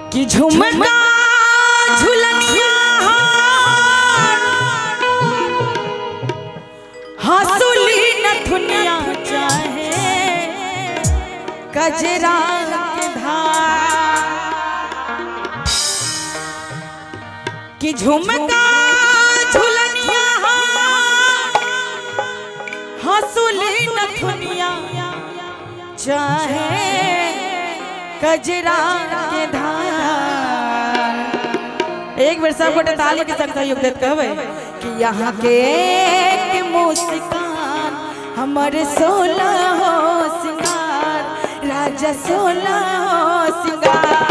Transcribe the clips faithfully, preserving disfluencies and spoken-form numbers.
कि झुमका झुलनिया हंसुली नथुनिया चाहे कजरा के धार कि झुमका झुलनिया हंसुली नथुनिया चाहे कजरा के धार। एक बेर सब गोटे ताली के संग सहयोग देत कहबे कि यहाँ के एक मुस्कान हमर सोलह हो सिंगार राजा सोलह हो सिंगार।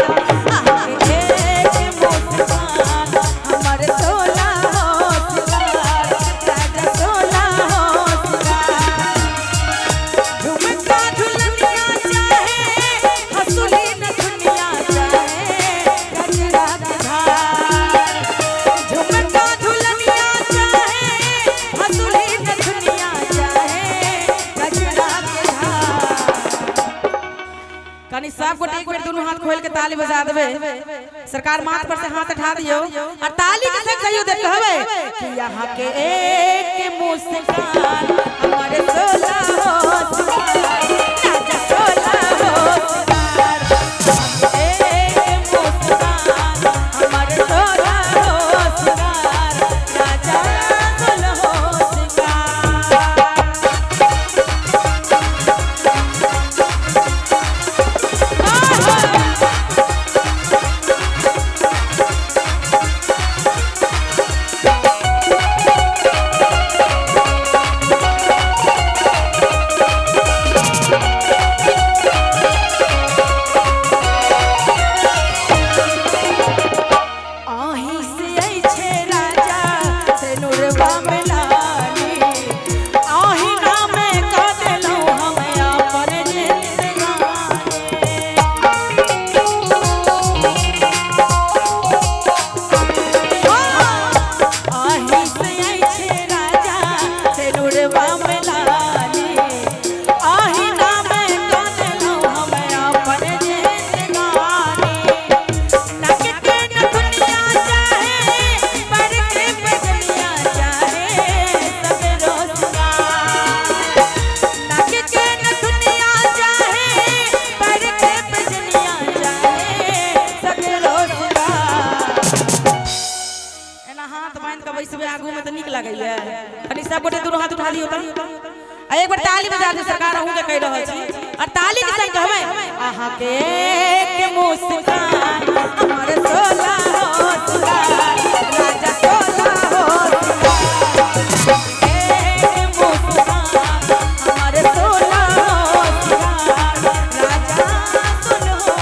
सब गोटे एक बेर दोनों हाथ खोल के ताली बजा देबे। सरकार माथ पर से हाथ उठा दियो और ताली के संग कहियो दे कहबे कि यहाँ के एक मुस्कान हमारे सोलह हो सिंगार राजा सोलह हो सिंगार। एक मुस्कान हमारे सोलह हो सिंगार राजा सोलह हो सिंगार। सब गोटे दोनों हाथ उठा लियो त एक बार ताली बजा दे। सरकार रहू के कह रहल छी और ताली के संग कहबे आहा के एक मुस्कान हमर सोलह हो सिंगार राजा सोलह हो सिंगार। एक मुस्कान हमर सोलह हो सिंगार राजा सोलह हो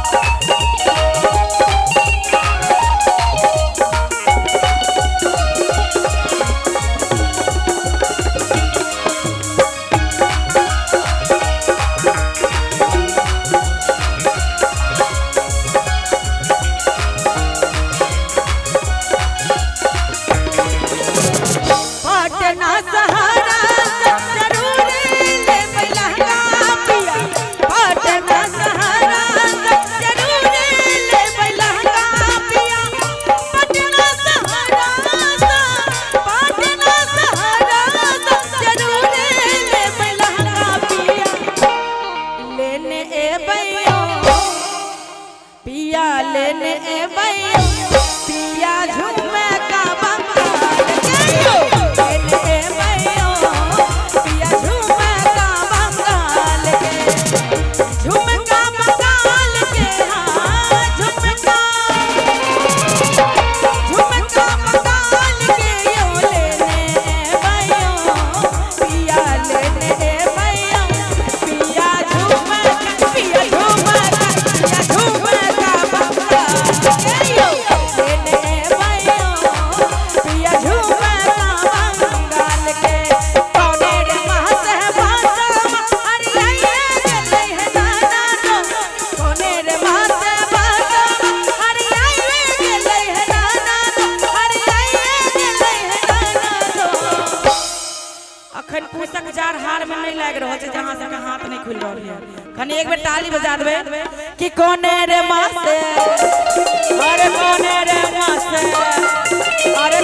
सिंगार। अखन पूसक जार हार में नहीं लाग रहा है जहां से हाथ नहीं खुल रहा है खनी एक बार ताली बजा देबे कि कोने रे माँ से अरे कोने रे माँ से अरे